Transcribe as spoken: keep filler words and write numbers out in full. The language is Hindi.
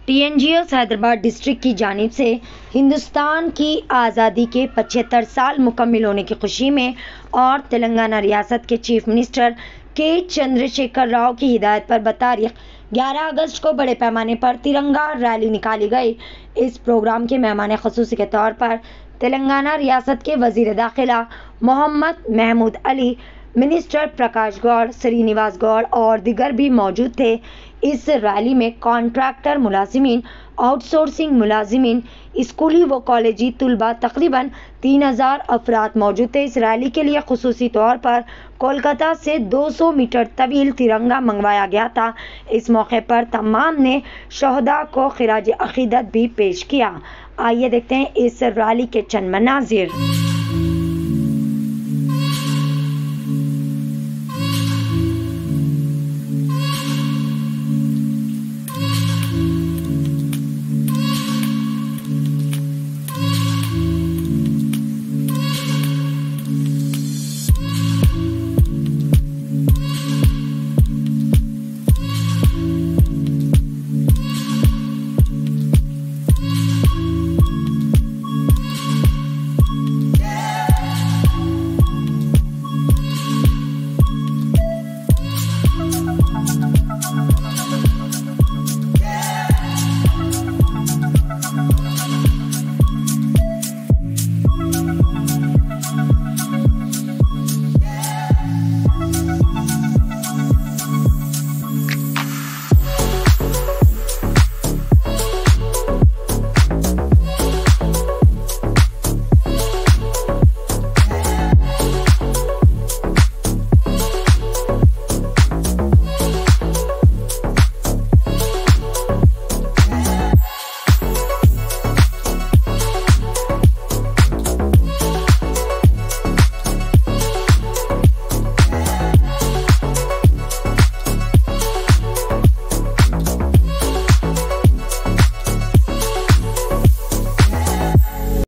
टीएनजीएस हैदराबाद डिस्ट्रिक्ट की जानिब से हिंदुस्तान की आज़ादी के पचहत्तर साल मुकम्मिल होने की खुशी में और तेलंगाना रियासत के चीफ मिनिस्टर के चंद्रशेखर राव की हिदायत पर बतारीख ग्यारह अगस्त को बड़े पैमाने पर तिरंगा रैली निकाली गई। इस प्रोग्राम के मेहमान ख़ुसूसी के तौर पर तेलंगाना रियासत के वज़ीर दाखिला मोहम्मद महमूद अली, मिनिस्टर प्रकाश गौड़, श्रीनिवास गौड़ और दिगर भी मौजूद थे। इस रैली में कॉन्ट्रैक्टर मुलाजिमीन, आउटसोर्सिंग मुलाजिमीन, स्कूली व कॉलेजी तुलबा तकरीबन तीन हज़ार अफराद मौजूद थे। इस रैली के लिए खुसूसी तौर पर कोलकाता से दो सौ मीटर तवील तिरंगा मंगवाया गया था। इस मौके पर तमाम ने शहदा को खिराज अकीदत भी पेश किया। आइए देखते हैं इस रैली के चंद मनाजिर।